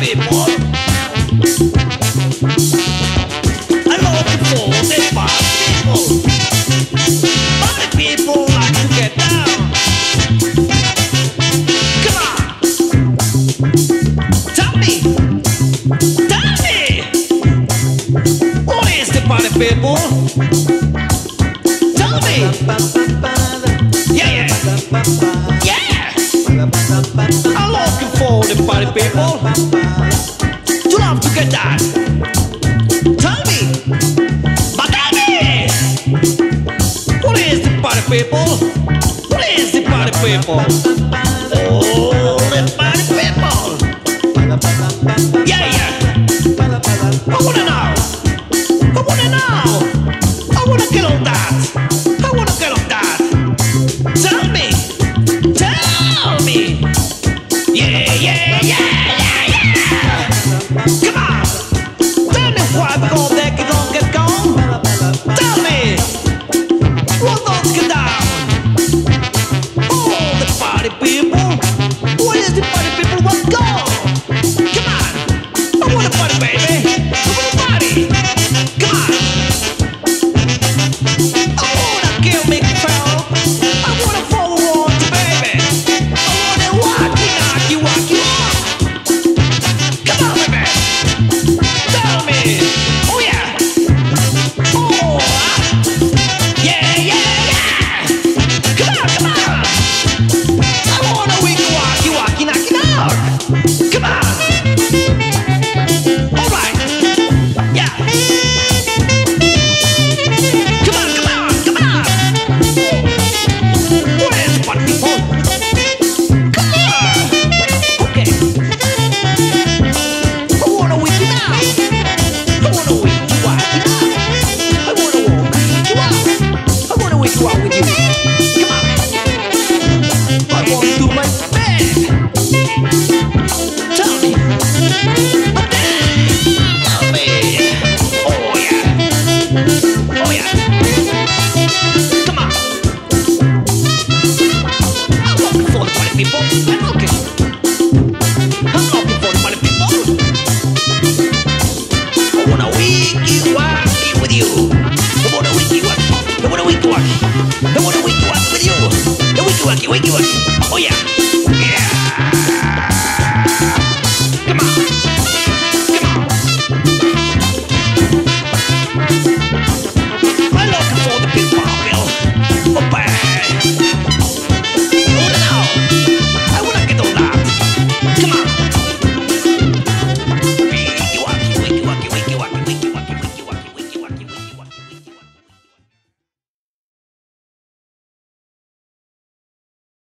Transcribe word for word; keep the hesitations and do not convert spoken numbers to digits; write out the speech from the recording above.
people. I'm looking for the party people. Party people like to get down. Come on. Tell me. Tell me. Who is the party people? Tell me. Yeah, yeah. Yeah. I'm looking for the party people. To love to get down. Tell me. But tell me. Who is the party people? Who is the party people? Oh, the party people. Yeah, yeah.